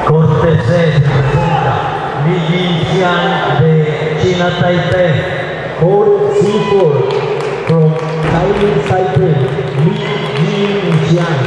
Corte C se presenta Li Jinxian de China Taipei. Code C4 from Thailand Taipei, Li Jinxian.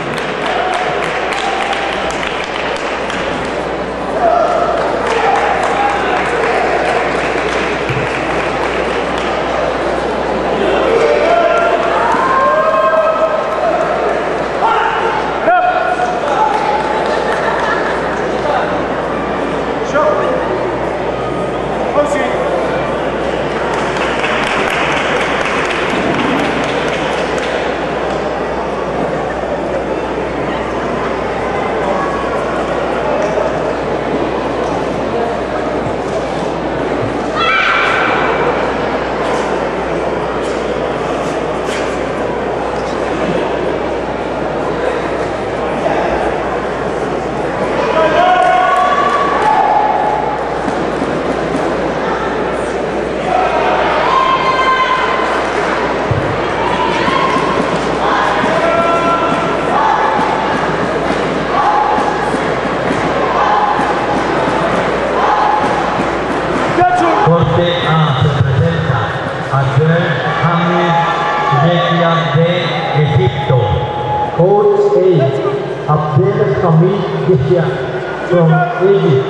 Corte A se presenta Abdel Hamid Yekian de Egipto. Code A, Abdel Hamid Yekian from Egypt.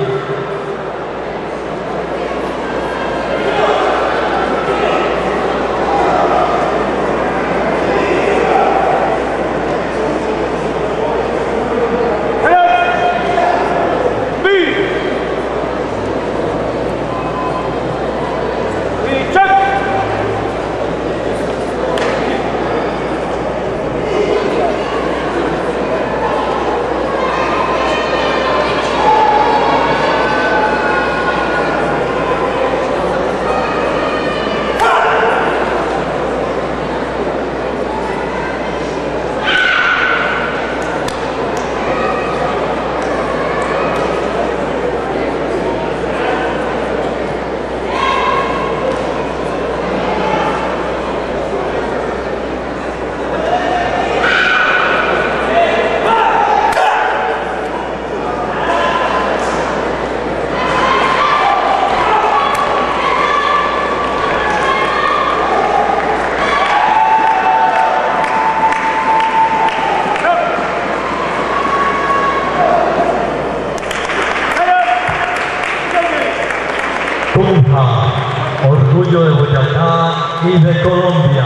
Poomsae, orgullo de Boyacá y de Colombia.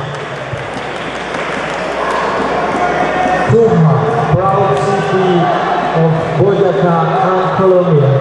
Poomsae, proud city of Boyacá and Colombia.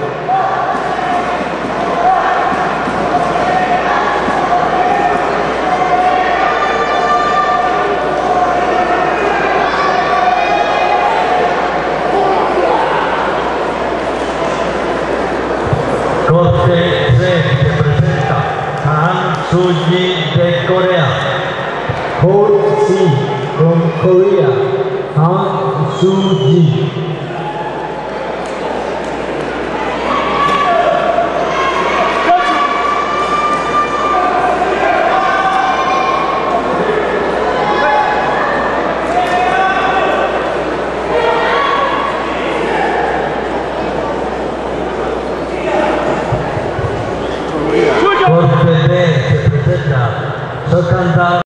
Corte C se presenta Han Soo-ji de Corea. Code C from Korea, Han Soo-ji. Corte D se presenta Sokanda